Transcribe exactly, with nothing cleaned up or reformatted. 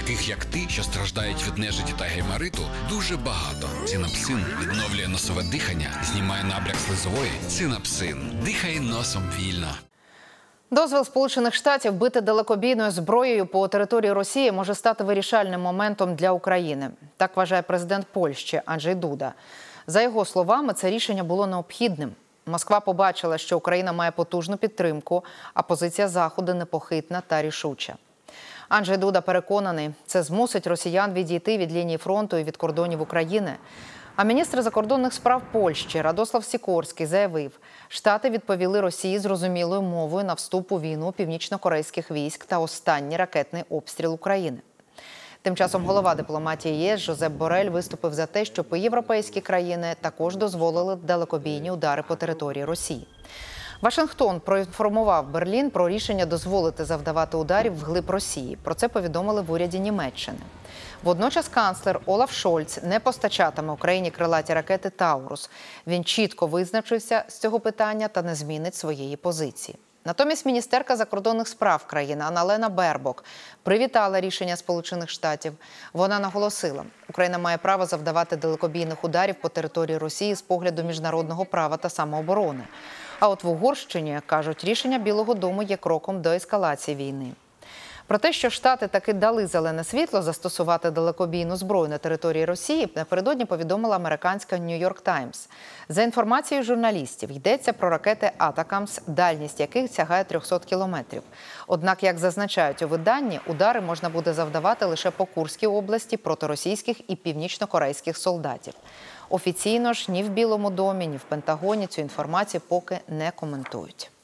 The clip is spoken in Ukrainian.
таких як ти, що страждають від нежиті та геймариту, дуже багато. Цинапсин відновлює носове дихання, знімає набряк слизової. Цинапсин. Дихай носом вільно. Дозвіл Сполучених Штатів бити далекобійною зброєю по території Росії може стати вирішальним моментом для України. Так вважає президент Польщі Анджей Дуда. За його словами, це рішення було необхідним. Москва побачила, що Україна має потужну підтримку, а позиція Заходу непохитна та рішуча. Анджей Дуда переконаний, це змусить росіян відійти від лінії фронту і від кордонів України. А міністр закордонних справ Польщі Радослав Сікорський заявив, Штати відповіли Росії зрозумілою мовою на вступ у війну північно-корейських військ та останній ракетний обстріл України. Тим часом голова дипломатії ЄС Жозеп Борель виступив за те, щоб європейські країни також дозволили далекобійні удари по території Росії. Вашингтон проінформував Берлін про рішення дозволити завдавати ударів вглиб Росії. Про це повідомили в уряді Німеччини. Водночас канцлер Олаф Шольц не постачатиме Україні крилаті ракети «Таурус». Він чітко визначився з цього питання та не змінить своєї позиції. Натомість міністерка закордонних справ країни Анна-Лена Бербок привітала рішення Сполучених Штатів. Вона наголосила, Україна має право завдавати далекобійних ударів по території Росії з погляду міжнародного права та самооборони. А от в Угорщині, кажуть, рішення Білого дому є кроком до ескалації війни. Про те, що Штати таки дали зелене світло застосувати далекобійну зброю на території Росії, напередодні повідомила американська «Нью-Йорк Таймс». За інформацією журналістів, йдеться про ракети «Атакамс», дальність яких сягає трьохсот кілометрів. Однак, як зазначають у виданні, удари можна буде завдавати лише по Курській області проти російських і північно-корейських солдатів. Офіційно ж ні в Білому домі, ні в Пентагоні цю інформацію поки не коментують.